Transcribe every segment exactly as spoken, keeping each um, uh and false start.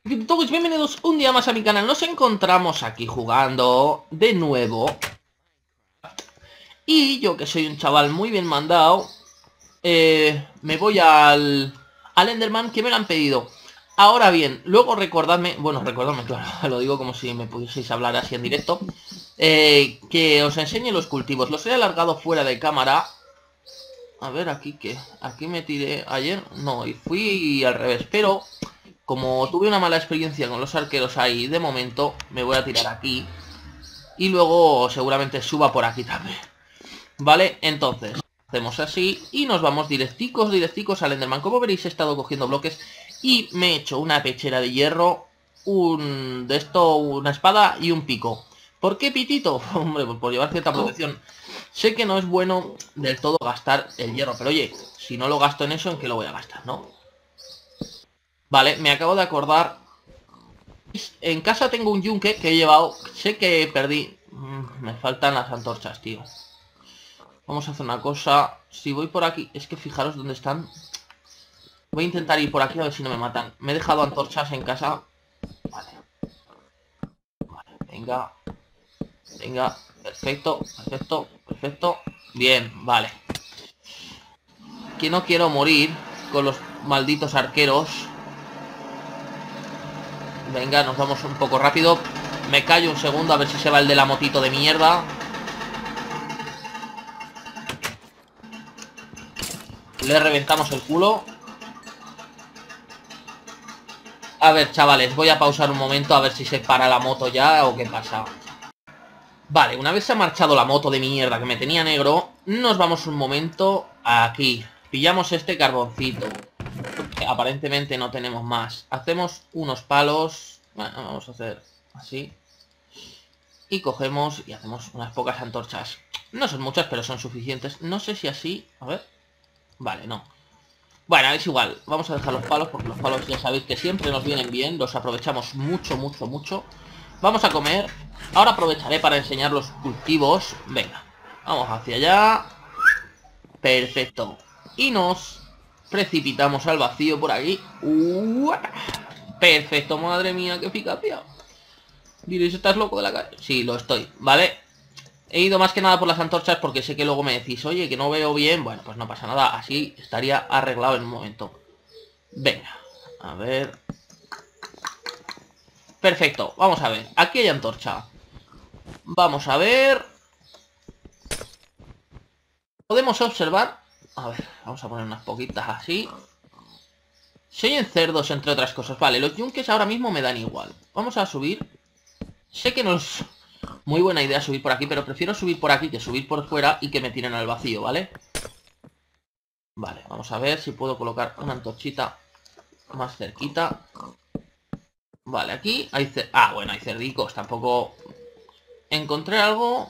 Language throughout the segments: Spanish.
Todos bienvenidos un día más a mi canal. Nos encontramos aquí jugando de nuevo. Y yo, que soy un chaval muy bien mandado, eh, me voy al, al Enderman que me lo han pedido. Ahora bien, luego recordadme, bueno, recordadme, claro, lo digo como si me pudieseis hablar así en directo, eh, que os enseñe los cultivos. Los he alargado fuera de cámara. A ver, aquí que, aquí me tiré ayer, no, y fui al revés, pero como tuve una mala experiencia con los arqueros ahí, de momento me voy a tirar aquí. Y luego seguramente suba por aquí también. Vale, entonces hacemos así y nos vamos directicos, directicos al Enderman. Como veréis, he estado cogiendo bloques y me he hecho una pechera de hierro, un de esto, una espada y un pico. ¿Por qué pitito? Hombre, pues por llevar cierta protección. Sé que no es bueno del todo gastar el hierro, pero oye, si no lo gasto en eso, ¿en qué lo voy a gastar, no? Vale, me acabo de acordar. En casa tengo un yunque que he llevado. Sé que perdí. Me faltan las antorchas, tío. Vamos a hacer una cosa. Si voy por aquí, es que fijaros dónde están. Voy a intentar ir por aquí a ver si no me matan. Me he dejado antorchas en casa. Vale. Vale, venga. Venga. Perfecto, perfecto, perfecto. Bien, vale. Que no quiero morir con los malditos arqueros. Venga, nos vamos un poco rápido. Me callo un segundo a ver si se va el de la motito de mierda. Le reventamos el culo. A ver, chavales, voy a pausar un momento a ver si se para la moto ya o qué pasa. Vale, una vez se ha marchado la moto de mierda que me tenía negro, nos vamos un momento aquí. Pillamos este carboncito. Aparentemente no tenemos más. Hacemos unos palos. Bueno, vamos a hacer así. Y cogemos y hacemos unas pocas antorchas. No son muchas, pero son suficientes. No sé si así... A ver. Vale, no. Bueno, es igual. Vamos a dejar los palos porque los palos ya sabéis que siempre nos vienen bien. Los aprovechamos mucho, mucho, mucho. Vamos a comer. Ahora aprovecharé para enseñar los cultivos. Venga. Vamos hacia allá. Perfecto. Y nos precipitamos al vacío por aquí. Perfecto, madre mía, qué eficacia. Diréis, ¿estás loco de la calle? Sí, lo estoy, ¿vale? He ido más que nada por las antorchas porque sé que luego me decís, oye, que no veo bien. Bueno, pues no pasa nada, así estaría arreglado en un momento. Venga, a ver. Perfecto, vamos a ver. Aquí hay antorcha. Vamos a ver. Podemos observar. A ver, vamos a poner unas poquitas así. Se oyen cerdos, entre otras cosas. Vale, los yunques ahora mismo me dan igual. Vamos a subir. Sé que no es muy buena idea subir por aquí, pero prefiero subir por aquí que subir por fuera y que me tiren al vacío, ¿vale? Vale, vamos a ver si puedo colocar una antorchita más cerquita. Vale, aquí hay... Ah, bueno, hay cerdicos, tampoco... Encontré algo...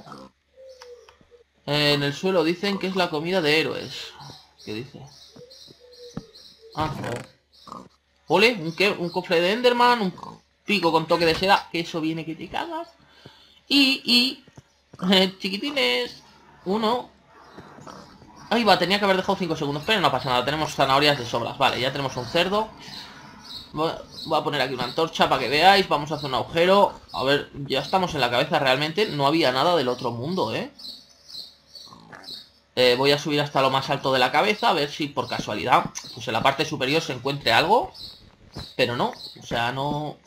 En el suelo dicen que es la comida de héroes. ¿Qué dice? Ah, joder. Ole, ¿un qué? Un cofre de Enderman, un pico con toque de seda, que eso viene que te cagas. Y, y... Eh, chiquitines. Uno. Ahí va, tenía que haber dejado cinco segundos, pero no pasa nada, tenemos zanahorias de sobras. Vale, ya tenemos un cerdo. Voy a poner aquí una antorcha para que veáis. Vamos a hacer un agujero. A ver, ya estamos en la cabeza realmente. No había nada del otro mundo, ¿eh? Eh, voy a subir hasta lo más alto de la cabeza, a ver si por casualidad, pues en la parte superior se encuentre algo. Pero no, o sea, no...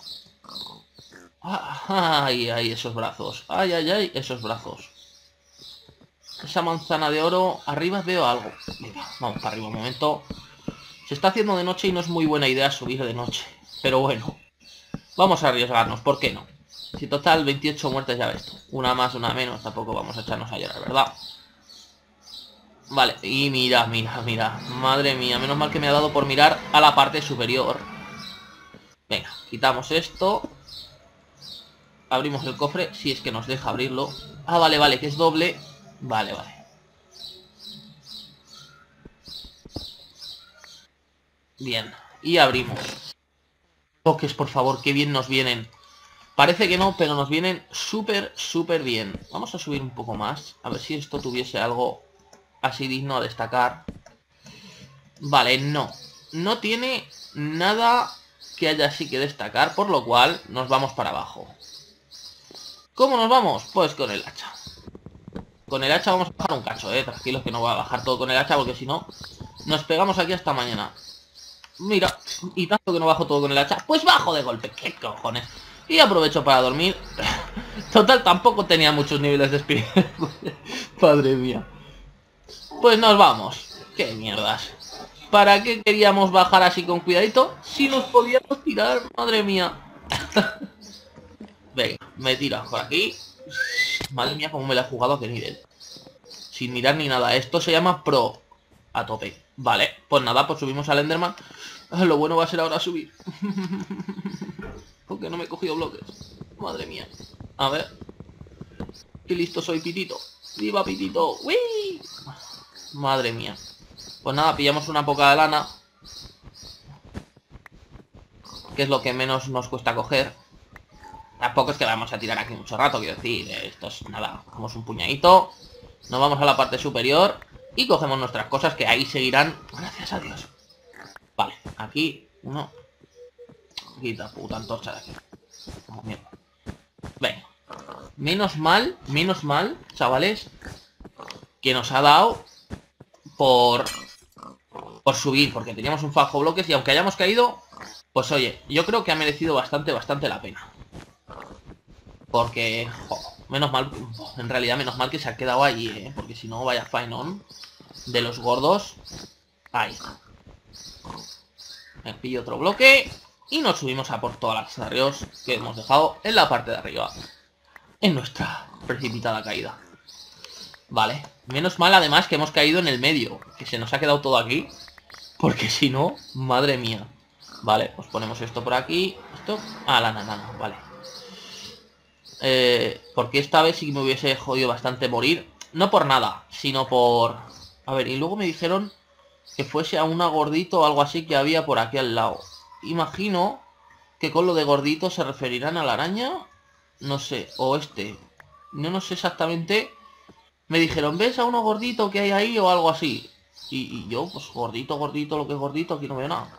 Ay, ay, esos brazos. Ay, ay, ay, esos brazos. Esa manzana de oro. Arriba veo algo. Venga, vamos para arriba un momento. Se está haciendo de noche y no es muy buena idea subir de noche. Pero bueno, vamos a arriesgarnos, ¿por qué no? Si total, veintiocho muertes ya ves tú. Una más, una menos, tampoco vamos a echarnos a llorar, ¿verdad? Vale, y mira, mira, mira. Madre mía, menos mal que me ha dado por mirar a la parte superior. Venga, quitamos esto. Abrimos el cofre, si es que nos deja abrirlo. Ah, vale, vale, que es doble. Vale, vale. Bien, y abrimos. Toques, por favor, que bien nos vienen. Parece que no, pero nos vienen súper, súper bien. Vamos a subir un poco más. A ver si esto tuviese algo así digno a destacar. Vale, no. No tiene nada que haya así que destacar, por lo cual nos vamos para abajo. ¿Cómo nos vamos? Pues con el hacha. Con el hacha vamos a bajar un cacho, eh. Tranquilos que no voy a bajar todo con el hacha porque si no, nos pegamos aquí hasta mañana. Mira, y tanto que no bajo todo con el hacha, pues bajo de golpe. ¿Qué cojones? Y aprovecho para dormir. Total, tampoco tenía muchos niveles de espíritu. Madre mía. Pues nos vamos. Qué mierdas. ¿Para qué queríamos bajar así con cuidadito? Si nos podíamos tirar, madre mía. Venga, me tiro por aquí. Madre mía, cómo me la he jugado a qué nivel. Sin mirar ni nada. Esto se llama pro. A tope. Vale, pues nada, pues subimos al Enderman. Lo bueno va a ser ahora subir. Porque no me he cogido bloques. Madre mía. A ver. Qué listo soy, Pitito. ¡Viva, Pitito! ¡Uy! Madre mía. Pues nada, pillamos una poca de lana. Que es lo que menos nos cuesta coger. Tampoco es que vamos a tirar aquí mucho rato, quiero decir. Esto es nada. Cogemos un puñadito. Nos vamos a la parte superior. Y cogemos nuestras cosas que ahí seguirán. Gracias a Dios. Vale, aquí uno. Quita puta antorcha de aquí. Como mierda. Venga. Menos mal, menos mal, chavales, que nos ha dado por por subir, porque teníamos un fajo bloques y aunque hayamos caído, pues oye, yo creo que ha merecido bastante, bastante la pena. Porque, jo, menos mal, en realidad menos mal que se ha quedado allí, ¿eh? Porque si no, vaya fine on de los gordos. Ahí. Me pillo otro bloque y nos subimos a por todas las arreos que hemos dejado en la parte de arriba. En nuestra precipitada caída. Vale. Menos mal además que hemos caído en el medio. Que se nos ha quedado todo aquí. Porque si no, madre mía. Vale, pues ponemos esto por aquí. Esto. Ah, la nana, vale. Eh, porque esta vez sí que me hubiese jodido bastante morir. No por nada, sino por... A ver, y luego me dijeron que fuese a una gordito o algo así que había por aquí al lado. Imagino que con lo de gordito se referirán a la araña. No sé, o este. No, no sé exactamente. Me dijeron, ¿ves a uno gordito que hay ahí o algo así? Y, y yo, pues gordito, gordito, lo que es gordito, aquí no veo nada.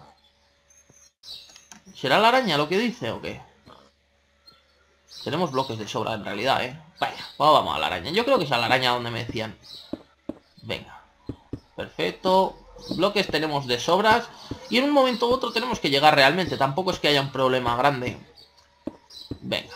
¿Será la araña lo que dice o qué? Tenemos bloques de sobra en realidad, ¿eh? Vaya, pues vamos a la araña. Yo creo que es a la araña donde me decían. Venga. Perfecto. Bloques tenemos de sobras. Y en un momento u otro tenemos que llegar realmente. Tampoco es que haya un problema grande. Venga.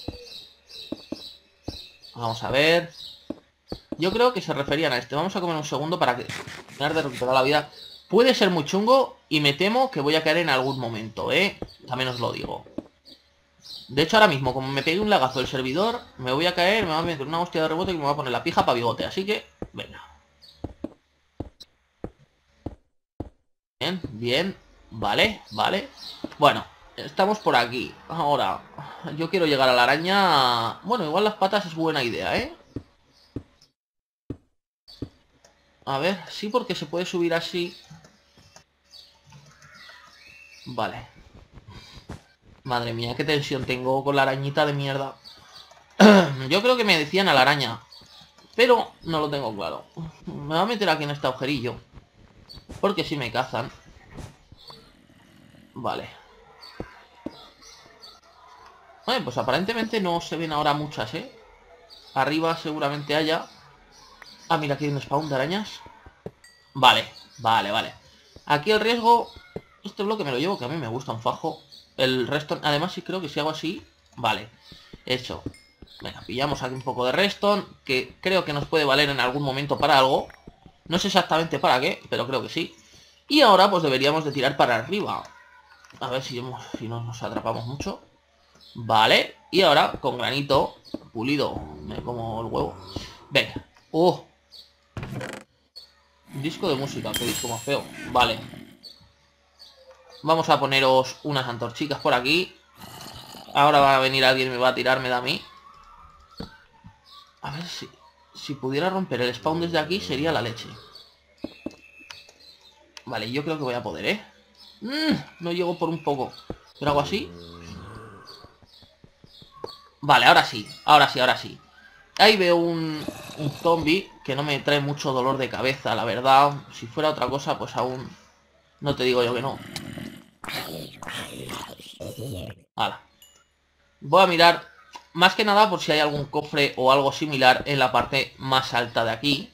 Vamos a ver. Yo creo que se referían a este. Vamos a comer un segundo para que terminar de recuperar la vida. Puede ser muy chungo y me temo que voy a caer en algún momento, ¿eh? También os lo digo. De hecho, ahora mismo, como me pegué un lagazo del servidor, me voy a caer, me va a meter una hostia de rebote y me va a poner la pija para bigote. Así que, venga. Bien, bien. Vale, vale. Bueno, estamos por aquí. Ahora, yo quiero llegar a la araña. Bueno, igual las patas es buena idea, ¿eh? A ver, sí, porque se puede subir así. Vale. Madre mía, qué tensión tengo con la arañita de mierda. Yo creo que me decían a la araña, pero no lo tengo claro. Me voy a meter aquí en este agujerillo, porque si me cazan. Vale. Bueno, pues aparentemente no se ven ahora muchas, ¿eh? Arriba seguramente haya. Ah, mira, aquí hay un spawn de arañas. Vale, vale, vale. Aquí el riesgo... Este bloque me lo llevo, que a mí me gusta un fajo. El resto... Además, sí creo que si hago así... Vale, hecho. Venga, pillamos aquí un poco de redstone, que creo que nos puede valer en algún momento para algo. No sé exactamente para qué, pero creo que sí. Y ahora pues deberíamos de tirar para arriba. A ver si, hemos, si no nos atrapamos mucho. Vale, y ahora con granito pulido. Me como el huevo. Venga. ¡Uh! Disco de música, qué disco más feo. Vale. Vamos a poneros unas antorchicas por aquí. Ahora va a venir alguien y me va a tirar, me da a mí. A ver si... Si pudiera romper el spawn desde aquí sería la leche. Vale, yo creo que voy a poder, ¿eh? Mm, no llego por un poco. Pero hago así. Vale, ahora sí. Ahora sí, ahora sí. Ahí veo un, un zombie que no me trae mucho dolor de cabeza, la verdad. Si fuera otra cosa, pues aún... No te digo yo que no. Hala. Voy a mirar, más que nada, por si hay algún cofre o algo similar en la parte más alta de aquí.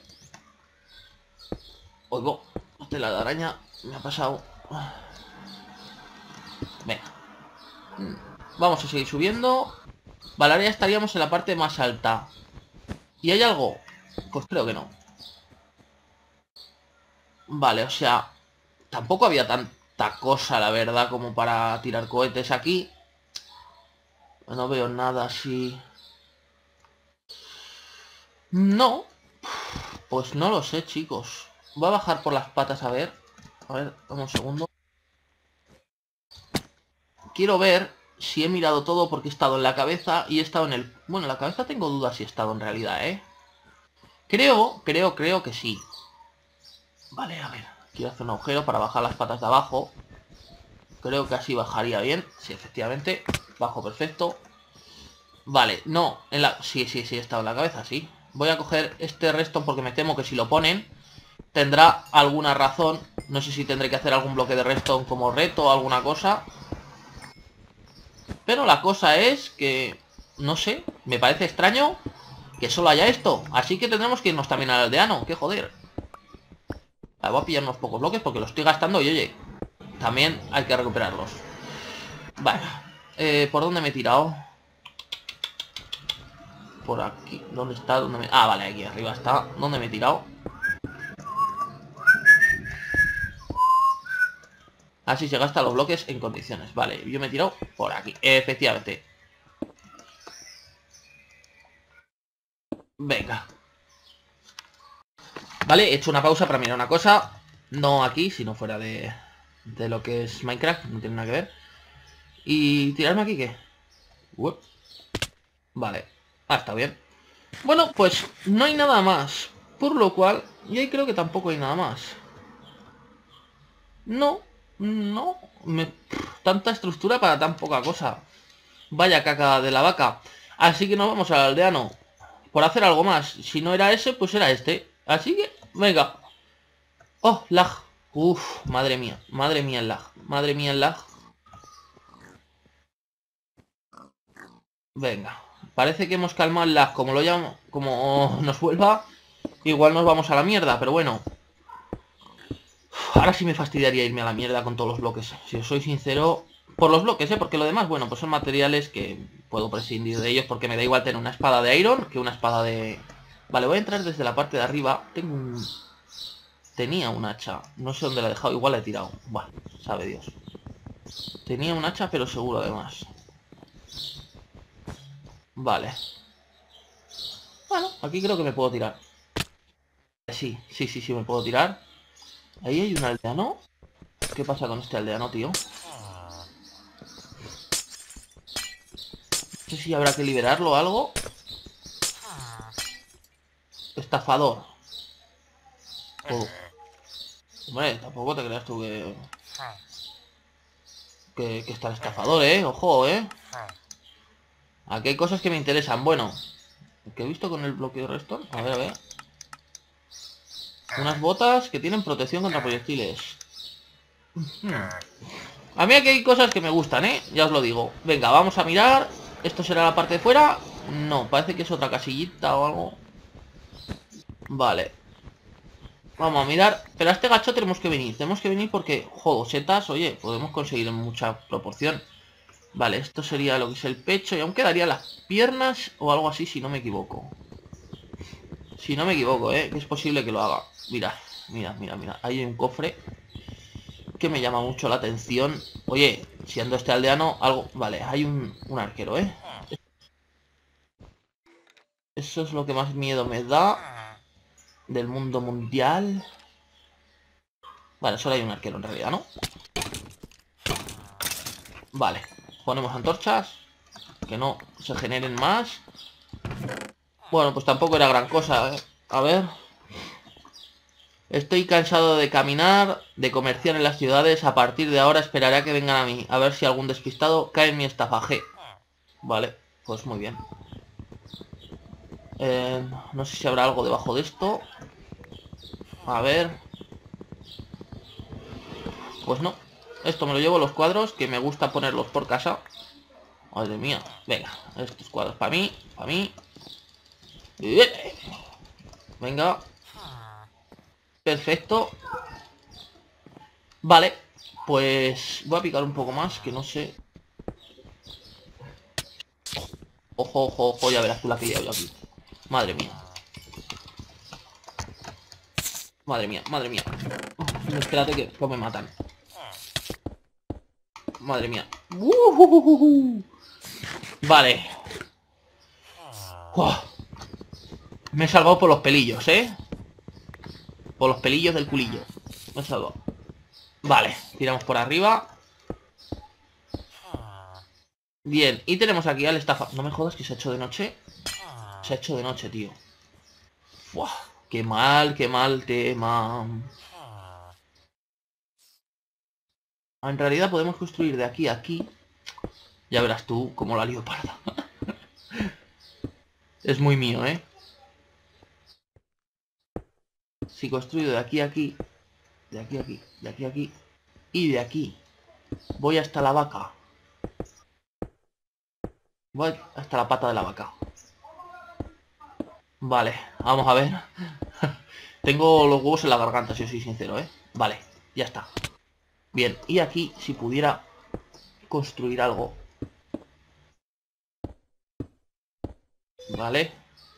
Oigo, tela de araña, me ha pasado. Venga. Vamos a seguir subiendo. Vale, ahora ya estaríamos en la parte más alta. ¿Y hay algo? Pues creo que no. Vale, o sea, tampoco había tanta cosa, la verdad, como para tirar cohetes aquí. No veo nada así. No. Pues no lo sé, chicos. Voy a bajar por las patas a ver. A ver, dame un segundo. Quiero ver si he mirado todo porque he estado en la cabeza y he estado en el... Bueno, en la cabeza tengo dudas si he estado en realidad, ¿eh? Creo, creo, creo que sí. Vale, a ver. Quiero hacer un agujero para bajar las patas de abajo. Creo que así bajaría bien. Sí, efectivamente. Bajo perfecto. Vale, no. En la... Sí, sí, sí, he estado en la cabeza, sí. Voy a coger este resto porque me temo que si lo ponen tendrá alguna razón. No sé si tendré que hacer algún bloque de redstone como reto o alguna cosa. Pero la cosa es que... No sé, me parece extraño que solo haya esto. Así que tendremos que irnos también al aldeano. ¡Qué joder! Vale, voy a pillar unos pocos bloques porque los estoy gastando y oye, también hay que recuperarlos. Vale, eh, ¿por dónde me he tirado? Por aquí, ¿dónde está? ¿Dónde me... Ah, vale, aquí arriba está. ¿Dónde me he tirado? Así se gastan los bloques en condiciones. Vale, yo me he tirado por aquí. Efectivamente. Venga. Vale, he hecho una pausa para mirar una cosa. No aquí, sino fuera de, de lo que es Minecraft. No tiene nada que ver. ¿Y tirarme aquí qué? Uep. Vale. Ah, está bien. Bueno, pues no hay nada más. Por lo cual, y ahí creo que tampoco hay nada más. No, no. Me... Tanta estructura para tan poca cosa. Vaya caca de la vaca. Así que nos vamos al aldeano. Por hacer algo más. Si no era ese, pues era este. Así que, venga. Oh, lag. Uf, madre mía. Madre mía el lag. Madre mía el lag. Venga. Parece que hemos calmado el lag. Como lo llamo, como nos vuelva, igual nos vamos a la mierda. Pero bueno. Ahora sí me fastidiaría irme a la mierda con todos los bloques. Si os soy sincero, por los bloques, ¿eh? Porque lo demás, bueno, pues son materiales que puedo prescindir de ellos porque me da igual tener una espada de iron que una espada de... Vale, voy a entrar desde la parte de arriba. Tengo un... Tenía un hacha. No sé dónde la he dejado. Igual la he tirado. Bueno, sabe Dios. Tenía un hacha, pero seguro además. Vale. Bueno, aquí creo que me puedo tirar. Sí, sí, sí, sí, me puedo tirar. Ahí hay un aldeano. ¿Qué pasa con este aldeano, tío? No sé si habrá que liberarlo o algo. Estafador. Oh. Hombre, tampoco te creas tú que... Que, que está el estafador, ¿eh? Ojo, ¿eh? Aquí hay cosas que me interesan. Bueno, ¿qué he visto con el bloqueo redstone? A ver, a ver. Unas botas que tienen protección contra proyectiles. Hmm. A mí aquí hay cosas que me gustan, ¿eh? Ya os lo digo. Venga, vamos a mirar. ¿Esto será la parte de fuera? No, parece que es otra casillita o algo. Vale. Vamos a mirar. Pero a este gacho tenemos que venir. Tenemos que venir porque, joder, setas, oye, podemos conseguir en mucha proporción. Vale, esto sería lo que es el pecho. Y aún quedaría las piernas o algo así, si no me equivoco. Si no me equivoco, ¿eh? Que es posible que lo haga. Mira, mira, mira, mira. Ahí hay un cofre que me llama mucho la atención. Oye, siendo este aldeano, algo... Vale, hay un, un arquero, ¿eh? Eso es lo que más miedo me da del mundo mundial. Vale, solo hay un arquero en realidad, ¿no? Vale, ponemos antorchas. Que no se generen más. Bueno, pues tampoco era gran cosa, ¿eh? A ver. Estoy cansado de caminar, de comerciar en las ciudades. A partir de ahora esperaré a que vengan a mí. A ver si algún despistado cae en mi estafaje. Vale, pues muy bien. Eh, no sé si habrá algo debajo de esto. A ver. Pues no. esto me lo llevo los cuadros, que me gusta ponerlos por casa. Madre mía. Venga, estos cuadros para mí, para mí. Venga. Perfecto. Vale, pues voy a picar un poco más, que no sé. Ojo, ojo, ojo, ya verás tú la que llevo yo aquí. Madre mía. Madre mía, madre mía. Uf, espérate que no me matan. Madre mía. Uh, uh, uh, uh. Vale. Uah. Me he salvado por los pelillos, ¿eh? Por los pelillos del culillo. Me he salvado. Vale, tiramos por arriba. Bien, y tenemos aquí al estafa. No me jodas que se ha hecho de noche. Se ha hecho de noche, tío. Uah, qué mal, qué mal tema. En realidad podemos construir de aquí a aquí. Ya verás tú cómo la lío parda. Es muy mío, ¿eh? Si construyo de aquí a aquí, de aquí a aquí, de aquí a aquí y de aquí, voy hasta la vaca. Voy hasta la pata de la vaca. Vale, vamos a ver. Tengo los huevos en la garganta, si os soy sincero, ¿eh? Vale, ya está. Bien, y aquí, si pudiera construir algo. Vale.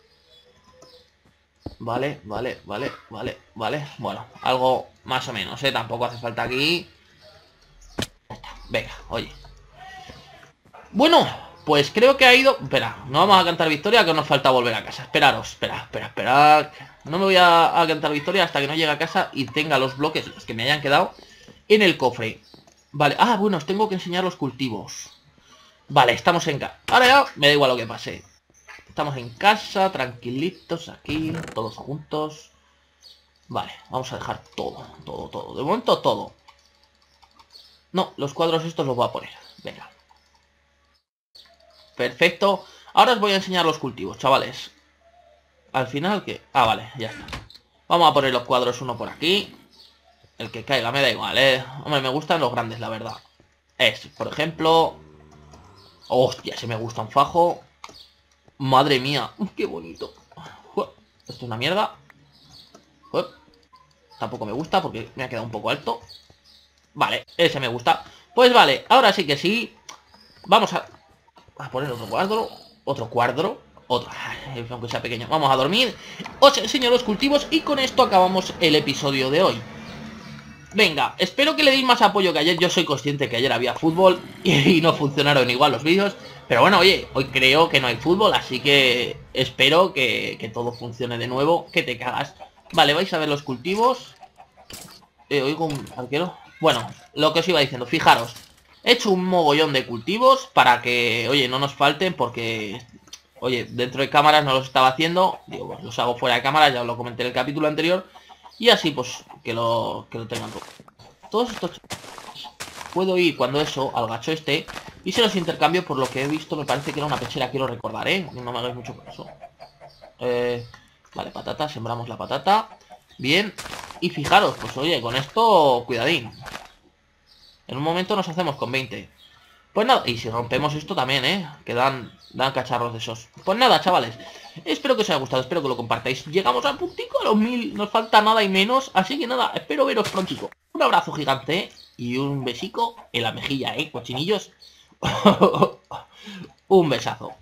Vale, vale, vale, vale, vale. Bueno, algo más o menos, ¿eh? Tampoco hace falta aquí. Ya está, venga, oye. Bueno, pues creo que ha ido... Espera, no vamos a cantar victoria, que nos falta volver a casa. Esperaros, espera, espera, espera. No me voy a, a cantar victoria hasta que no llegue a casa y tenga los bloques, los que me hayan quedado, en el cofre. Vale, ah, bueno, os tengo que enseñar los cultivos. Vale, estamos en casa. Ahora ya me da igual lo que pase. Estamos en casa, tranquilitos aquí, todos juntos. Vale, vamos a dejar todo, todo, todo. De momento todo. No, los cuadros estos los voy a poner. Venga. Perfecto. Ahora os voy a enseñar los cultivos, chavales. Al final, ¿qué? Ah, vale, ya está. Vamos a poner los cuadros uno por aquí. El que caiga, me da igual, ¿eh? Hombre, me gustan los grandes, la verdad. Es, por ejemplo... Hostia, se me gusta un fajo. Madre mía, qué bonito. Esto es una mierda. Tampoco me gusta porque me ha quedado un poco alto. Vale, ese me gusta. Pues vale, ahora sí que sí. Vamos a... a poner otro cuadro. Otro cuadro. Otro, aunque sea pequeño. Vamos a dormir. Os enseño los cultivos y con esto acabamos el episodio de hoy. Venga, espero que le deis más apoyo que ayer. Yo soy consciente que ayer había fútbol y no funcionaron igual los vídeos. Pero bueno, oye, hoy creo que no hay fútbol, así que espero que, que todo funcione de nuevo. Que te cagas. Vale, vais a ver los cultivos. Eh, oigo un arquero. Bueno, lo que os iba diciendo, fijaros. He hecho un mogollón de cultivos para que, oye, no nos falten porque... Oye, dentro de cámaras no los estaba haciendo. Digo, pues los hago fuera de cámaras, ya os lo comenté en el capítulo anterior. Y así, pues, que lo, que lo tengan todo. Todos estos... Puedo ir cuando eso, al gacho este, y se los intercambio por lo que he visto. Me parece que era una pechera, quiero recordar, ¿eh? No me hagáis mucho caso. Eh, vale, patata, sembramos la patata. Bien. Y fijaros, pues oye, con esto, cuidadín. En un momento nos hacemos con veinte. Pues nada, y si rompemos esto también, ¿eh? Que dan, dan cacharros de esos. Pues nada, chavales. Espero que os haya gustado, espero que lo compartáis. Llegamos al puntico, a los mil, nos falta nada y menos. Así que nada, espero veros prontico. Un abrazo gigante, ¿eh? Y un besico en la mejilla, ¿eh? Cochinillos. Un besazo.